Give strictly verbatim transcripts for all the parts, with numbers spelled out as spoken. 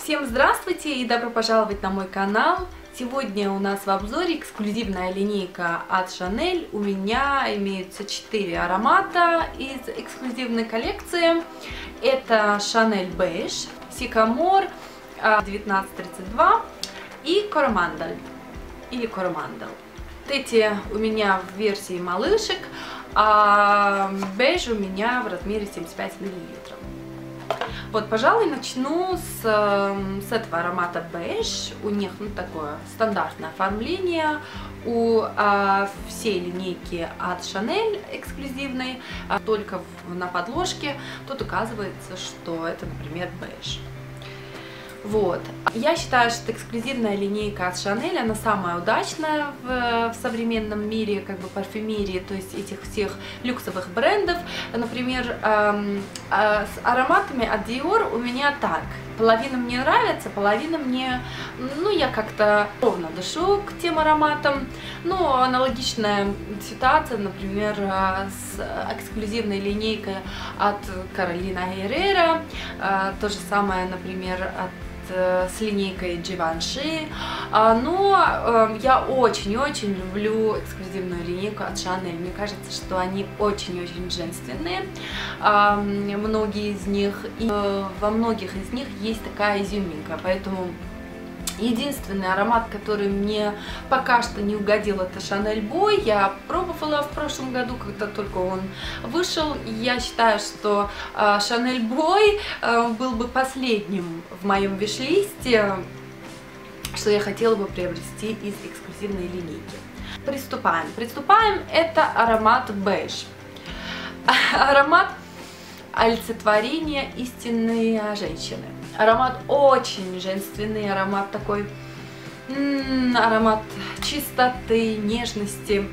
Всем здравствуйте и добро пожаловать на мой канал. Сегодня у нас в обзоре эксклюзивная линейка от Chanel. У меня имеются четыре аромата из эксклюзивной коллекции. Это Chanel Beige, Sycamore девятнадцать тридцать два и Coromandel или Coromandel. Эти у меня в версии малышек, а беж у меня в размере семьдесят пять миллилитров. Вот, пожалуй, начну с, с этого аромата Beige. У них ну, такое стандартное оформление. У а, всей линейки от Chanel эксклюзивной, а только в, на подложке тут указывается, что это, например, беж. Вот. Я считаю, что эксклюзивная линейка от Chanel, она самая удачная в, в современном мире, как бы парфюмерии, то есть этих всех люксовых брендов. Например, эм, э, с ароматами от Dior у меня так. Половина мне нравится, половина мне, ну, я как-то ровно дышу к тем ароматам. Ну, аналогичная ситуация, например, с эксклюзивной линейкой от Carolina Herrera. То же самое, например, от с линейкой Givenchy, но я очень-очень люблю эксклюзивную линейку от Chanel. Мне кажется, что они очень-очень женственные, многие из них, и во многих из них есть такая изюминка, поэтому единственный аромат, который мне пока что не угодил, это Chanel Boy. Я пробовала в прошлом году, когда только он вышел. Я считаю, что Chanel Boy был бы последним в моем виш-листе, что я хотела бы приобрести из эксклюзивной линейки. Приступаем. Приступаем. Это аромат Beige. Аромат олицетворения истинной женщины. Аромат очень женственный, аромат такой, м-м, аромат чистоты, нежности.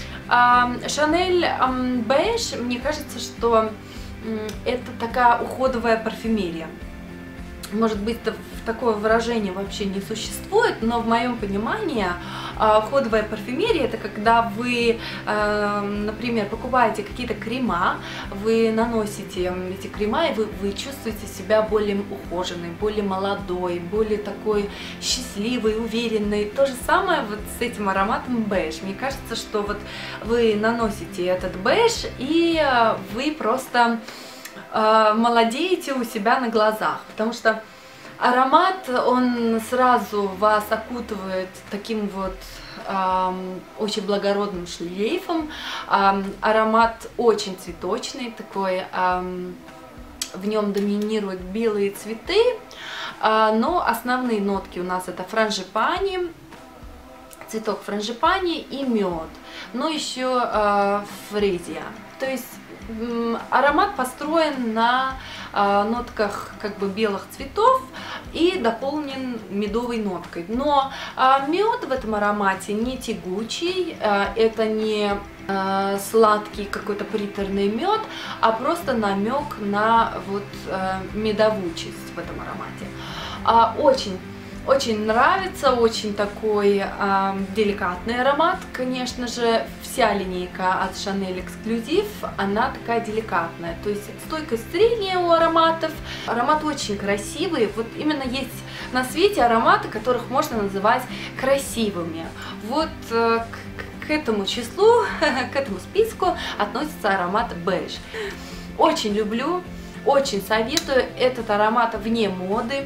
Chanel Beige, мне кажется, что это такая уходовая парфюмерия. Может быть, такое выражение вообще не существует, но в моем понимании уходовая парфюмерия — это когда вы, например, покупаете какие-то крема, вы наносите эти крема, и вы, вы чувствуете себя более ухоженной, более молодой, более такой счастливой, уверенной. То же самое вот с этим ароматом беж. Мне кажется, что вот вы наносите этот беж, и вы просто молодеете у себя на глазах, потому что аромат, он сразу вас окутывает таким вот эм, очень благородным шлейфом. Эм, аромат очень цветочный, такой, эм, в нем доминируют белые цветы, э, но основные нотки у нас это франгипани, цветок франгипани и мед, но еще э, фрезия. То есть аромат построен на э, нотках как бы белых цветов и дополнен медовой ноткой. Но э, мед в этом аромате не тягучий, э, это не э, сладкий какой-то приторный мед, а просто намек на вот э, медовучесть в этом аромате. Э, очень Очень нравится, очень такой э, деликатный аромат. Конечно же, вся линейка от Chanel эксклюзив, она такая деликатная. То есть стойкость зрения у ароматов. Аромат очень красивый. Вот именно есть на свете ароматы, которых можно называть красивыми. Вот э, к, к этому числу, к этому списку относится аромат Beige. Очень люблю, очень советую. Этот аромат вне моды.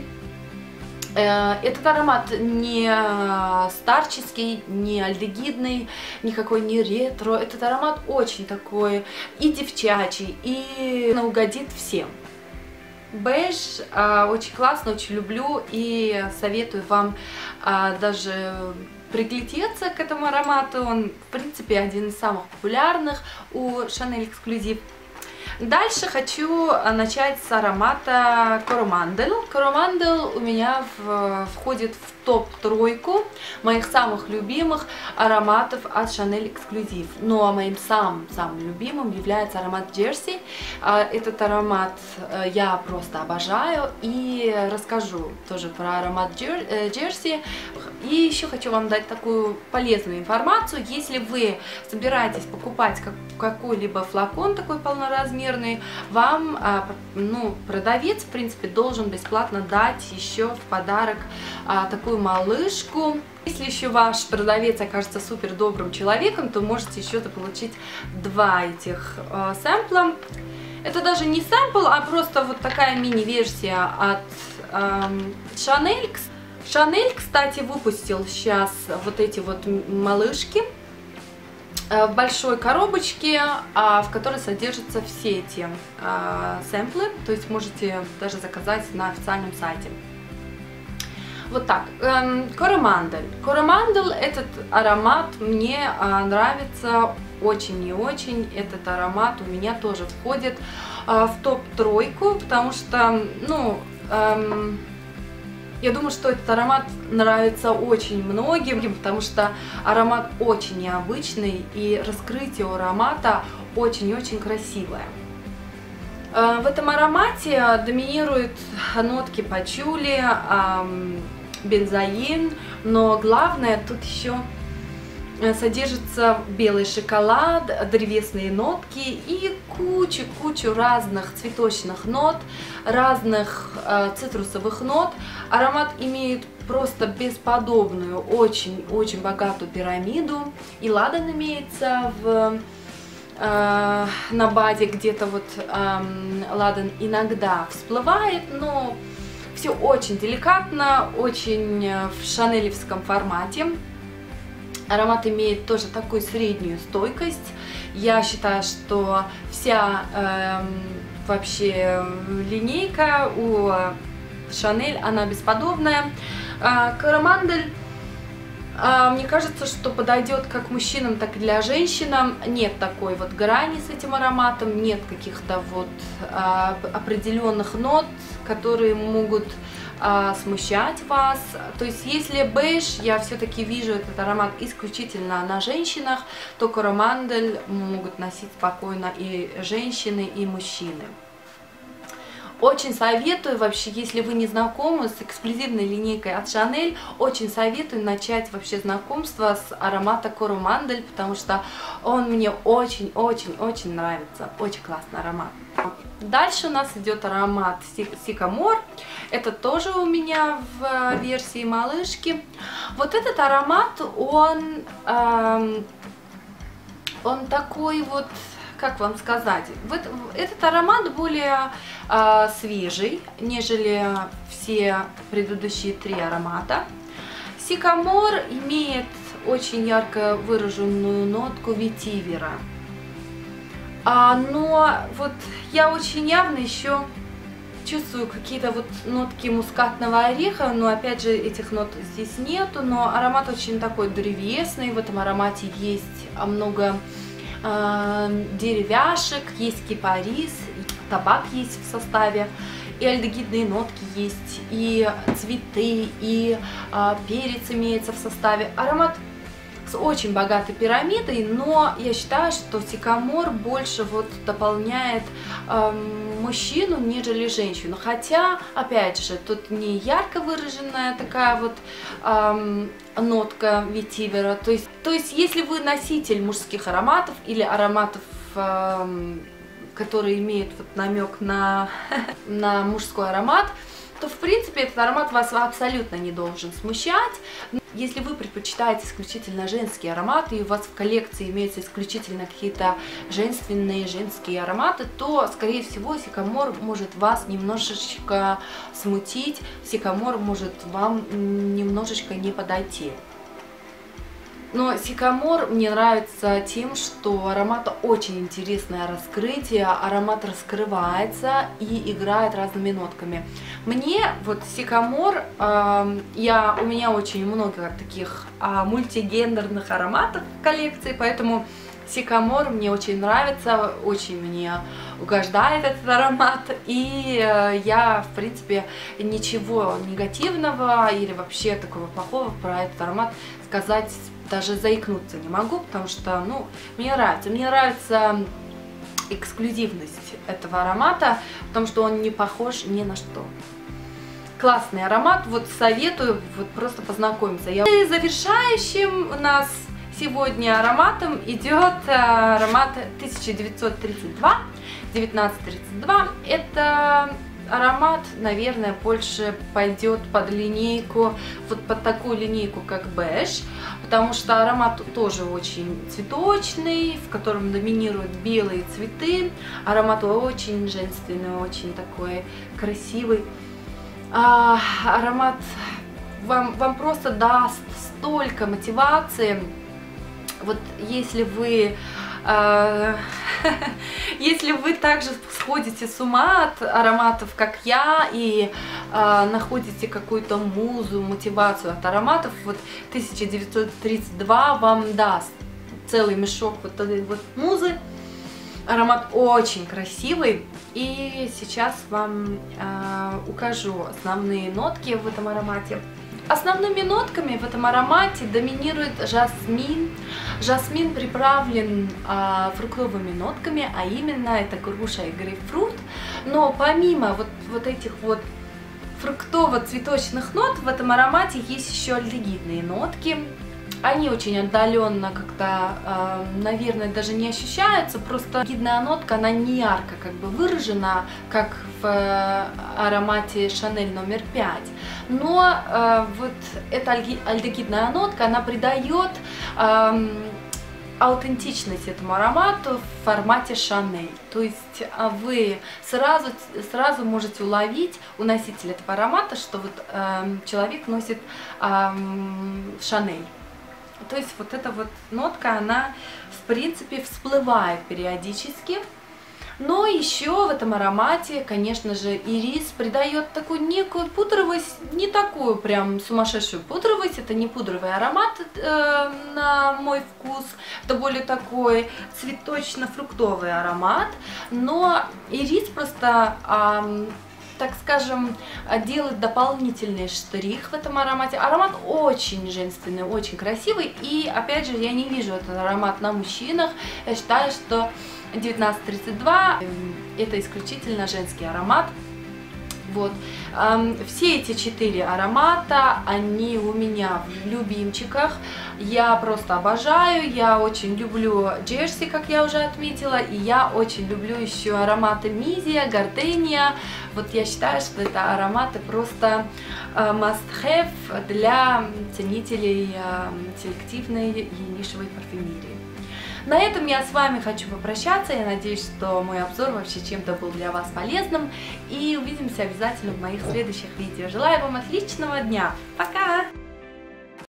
Этот аромат не старческий, не альдегидный, никакой не ретро. Этот аромат очень такой и девчачий, и угодит всем. Беж очень классно, очень люблю и советую вам даже приглядеться к этому аромату. Он, в принципе, один из самых популярных у Chanel эксклюзив. Дальше хочу начать с аромата Coromandel. Coromandel у меня в, входит в топ-тройку моих самых любимых ароматов от Chanel эксклюзив. Ну а моим самым-самым любимым является аромат Jersey. Этот аромат я просто обожаю и расскажу тоже про аромат Jersey И еще хочу вам дать такую полезную информацию. Если вы собираетесь покупать как, какой-либо флакон такой полноразмерный, вам ну, продавец, в принципе, должен бесплатно дать еще в подарок такую малышку. Если еще ваш продавец окажется супер добрым человеком, то можете еще заполучить два этих э, сэмпла. Это даже не сэмпл, а просто вот такая мини-версия от э, Chanel. Chanel, кстати, выпустил сейчас вот эти вот малышки э, в большой коробочке, э, в которой содержатся все эти э, сэмплы. То есть можете даже заказать на официальном сайте. Вот так. Coromandel. Coromandel, этот аромат мне а, нравится очень и очень. Этот аромат у меня тоже входит а, в топ-тройку, потому что, ну, эм, я думаю, что этот аромат нравится очень многим, потому что аромат очень необычный и раскрытие аромата очень-очень красивое. В этом аромате доминируют нотки пачули, бензоин, но главное тут еще содержится белый шоколад, древесные нотки и кучу-кучу разных цветочных нот, разных э, цитрусовых нот. Аромат имеет просто бесподобную, очень-очень богатую пирамиду, и ладан имеется в... на базе, где-то вот эм, ладан иногда всплывает, но все очень деликатно, очень в шанелевском формате. Аромат имеет тоже такую среднюю стойкость. Я считаю, что вся эм, вообще линейка у Chanel, она бесподобная. Coromandel, мне кажется, что подойдет как мужчинам, так и для женщин. Нет такой вот грани с этим ароматом, нет каких-то вот а, определенных нот, которые могут а, смущать вас. То есть, если бейдж, я все-таки вижу этот аромат исключительно на женщинах, то Coromandel могут носить спокойно и женщины, и мужчины. Очень советую, вообще, если вы не знакомы с эксклюзивной линейкой от Chanel, очень советую начать вообще знакомство с аромата Coromandel, потому что он мне очень-очень-очень нравится. Очень классный аромат. Дальше у нас идет аромат Sycamore. Это тоже у меня в версии малышки. Вот этот аромат, он, эм, он такой вот... Как вам сказать, этот аромат более э, свежий, нежели все предыдущие три аромата. Sycamore имеет очень ярко выраженную нотку ветивера. А, но вот я очень явно еще чувствую какие-то вот нотки мускатного ореха, но опять же этих нот здесь нету, но аромат очень такой древесный, в этом аромате есть много деревяшек, есть кипарис, табак есть в составе, и альдегидные нотки есть, и цветы, и а, перец имеется в составе. Аромат с очень богатой пирамидой, но я считаю, что Sycamore больше вот дополняет эм, мужчину, нежели женщину. Хотя, опять же, тут не ярко выраженная такая вот эм, нотка ветивера. То есть, то есть, если вы носитель мужских ароматов или ароматов, эм, которые имеют вот намек на, на мужской аромат, то в принципе этот аромат вас абсолютно не должен смущать. Если вы предпочитаете исключительно женские ароматы и у вас в коллекции имеются исключительно какие-то женственные женские ароматы, то скорее всего Sycamore может вас немножечко смутить, Sycamore может вам немножечко не подойти. Но Sycamore мне нравится тем, что у аромата очень интересное раскрытие, аромат раскрывается и играет разными нотками. Мне вот Sycamore, э, я, у меня очень много таких э, мультигендерных ароматов в коллекции, поэтому Sycamore мне очень нравится, очень мне угождает этот аромат, и э, я, в принципе, ничего негативного или вообще такого плохого про этот аромат сказать даже заикнуться не могу, потому что, ну, мне нравится. Мне нравится эксклюзивность этого аромата, потому что он не похож ни на что. классный аромат, вот советую вот просто познакомиться. Я... И завершающим у нас сегодня ароматом идет аромат тысяча девятьсот тридцать два, девятнадцать тридцать два. Это аромат, наверное, больше пойдет под линейку, вот под такую линейку, как беж, потому что аромат тоже очень цветочный, в котором доминируют белые цветы. Аромат очень женственный, очень такой красивый. А, аромат вам, вам просто даст столько мотивации. Вот если вы э, если вы также сходите с ума от ароматов, как я, и э, находите какую-то музу, мотивацию от ароматов, вот тысяча девятьсот тридцать два вам даст целый мешок вот этой вот музы. Аромат очень красивый, и сейчас вам э, укажу основные нотки в этом аромате. Основными нотками в этом аромате доминирует жасмин. Жасмин приправлен э, фруктовыми нотками, а именно это груша и грейпфрут. Но помимо вот, вот этих вот фруктово-цветочных нот в этом аромате есть еще альдегидные нотки. Они очень отдаленно как-то, э, наверное, даже не ощущаются, просто альдегидная нотка, она не ярко как бы выражена, как в э, аромате Шанель номер пять. Но э, вот эта альдегидная нотка, она придает э, аутентичность этому аромату в формате Шанель. То есть вы сразу, сразу можете уловить у носителя этого аромата, что вот э, человек носит э, Шанель. То есть вот эта вот нотка, она в принципе всплывает периодически. Но еще в этом аромате, конечно же, ирис придает такую некую пудровость, не такую прям сумасшедшую пудровость. Это не пудровый аромат э, на мой вкус, это более такой цветочно-фруктовый аромат. Но ирис просто... Э, так скажем, делает дополнительный штрих в этом аромате. Аромат очень женственный, очень красивый. И опять же, я не вижу этот аромат на мужчинах. Я считаю, что девятнадцать тридцать два это исключительно женский аромат. Вот. Все эти четыре аромата, они у меня в любимчиках. Я просто обожаю, я очень люблю Джерси, как я уже отметила, и я очень люблю еще ароматы Мизия, Гардения. Вот я считаю, что это ароматы просто must have для ценителей селективной и нишевой парфюмерии. На этом я с вами хочу попрощаться. Я надеюсь, что мой обзор вообще чем-то был для вас полезным. И увидимся обязательно в моих следующих видео. Желаю вам отличного дня. Пока!